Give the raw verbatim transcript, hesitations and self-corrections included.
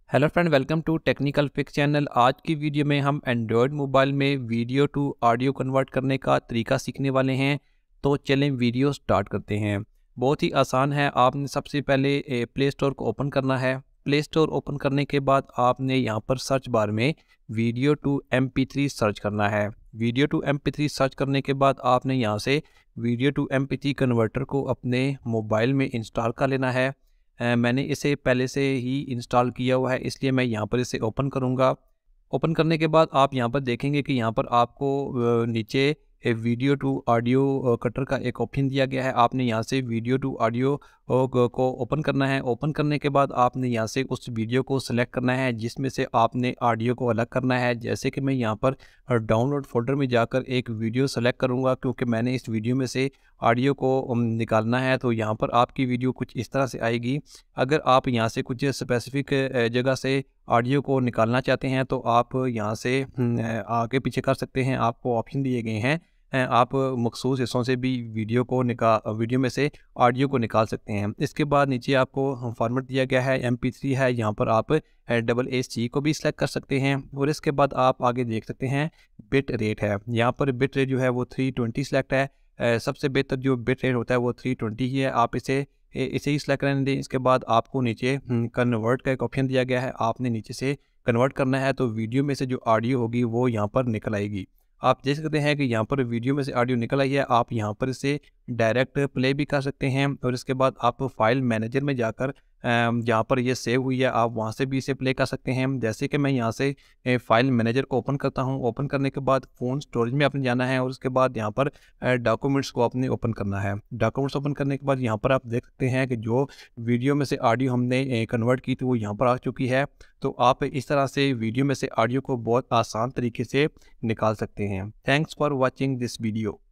Hello friend, welcome to technical fix channel. आज की video में हम एंड्रॉयड मोबाइल में वीडियो टू ऑडियो कन्वर्ट करने का तरीका सीखने वाले हैं। तो चलें वीडियो स्टार्ट करते हैं। बहुत ही आसान है। आपने सबसे पहले प्ले स्टोर को ओपन करना है। प्ले स्टोर ओपन करने के बाद आपने यहाँ पर सर्च बार में video to M P three search करना है। Video to M P three search करने के बाद आपने यहाँ से video to M P three converter को अपने मोबाइल में इंस्टॉल कर लेना है। अ, मैंने इसे पहले से ही इंस्टॉल किया हुआ है, इसलिए मैं यहाँ पर इसे ओपन करूँगा। ओपन करने के बाद आप यहाँ पर देखेंगे कि यहाँ पर आपको अ, नीचे ए वीडियो टू ऑडियो कटर का एक ऑप्शन दिया गया है। आपने यहाँ से वीडियो टू ऑडियो को ओपन करना है। ओपन करने के बाद आपने यहाँ से उस वीडियो को सिलेक्ट करना है जिसमें से आपने ऑडियो को अलग करना है। जैसे कि मैं यहाँ पर डाउनलोड फोल्डर में जाकर एक वीडियो सेलेक्ट करूँगा, क्योंकि मैंने इस वीडियो में से ऑडियो को अम, निकालना है। तो यहाँ पर आपकी वीडियो कुछ इस तरह से आएगी। अगर आप यहाँ से कुछ स्पेसिफिक जगह से ऑडियो को निकालना चाहते हैं तो आप यहाँ से हम्म, अ, आगे पीछे कर सकते हैं। आपको ऑप्शन दिए गए हैं। अ, आप मखसूस हिस्सों से भी वीडियो को निकाल वीडियो में से ऑडियो को निकाल सकते हैं। इसके बाद नीचे आपको फॉर्मेट दिया गया है, एम पी थ्री है। यहाँ पर आप डबल ए सी को भी सिलेक्ट कर सकते हैं। और इसके बाद आप आगे देख सकते हैं बिट रेट है। यहाँ पर बिट रेट जो है वो थ्री ट्वेंटी सेलेक्ट है। अ, सबसे बेहतर जो बिट रेट होता है वो थ्री ट्वेंटी ही है। आप इसे ए- इसे ही सिलेक्ट करने दें। इसके बाद आपको नीचे कन्वर्ट का एक ऑप्शन दिया गया है। आपने नीचे से कन्वर्ट करना है, तो वीडियो में से जो ऑडियो होगी वो यहाँ पर निकल आएगी। आप देख सकते हैं कि यहाँ पर वीडियो में से ऑडियो निकल आई है। आप यहाँ पर इसे डायरेक्ट प्ले भी कर सकते हैं। और इसके बाद आप फाइल मैनेजर में जाकर अम, जहाँ पर ये सेव हुई है आप वहाँ से भी इसे प्ले कर सकते हैं। जैसे कि मैं यहाँ से ए, फाइल मैनेजर को ओपन करता हूँ। ओपन करने के बाद फ़ोन स्टोरेज में आपने जाना है और उसके बाद यहाँ पर डॉक्यूमेंट्स को आपने ओपन करना है। डॉक्यूमेंट्स ओपन करने के बाद यहाँ पर आप देख सकते हैं कि जो वीडियो में से ऑडियो हमने कन्वर्ट की थी वो यहाँ पर आ चुकी है। तो आप इस तरह से वीडियो में से ऑडियो को बहुत आसान तरीके से निकाल सकते हैं। Thanks for watching this video.